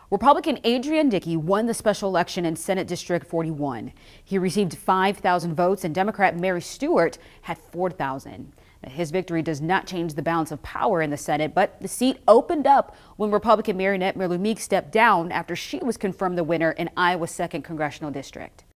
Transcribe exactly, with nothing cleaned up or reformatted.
Republican Adrian Dickey won the special election in Senate District forty-one. He received five thousand votes and Democrat Mary Stewart had four thousand. His victory does not change the balance of power in the Senate, but the seat opened up when Republican Marinette Merlumeek stepped down after she was confirmed the winner in Iowa's second congressional district.